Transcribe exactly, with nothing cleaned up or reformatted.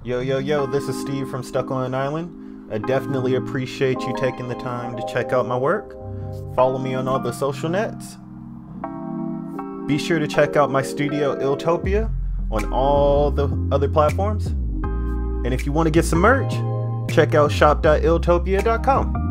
Yo, yo, yo, this is Steve from Stuck on an Island. I definitely appreciate you taking the time to check out my work. Follow me on all the social nets. Be sure to check out my studio, Illtopia, on all the other platforms. And if you want to get some merch, check out shop dot illtopia dot com.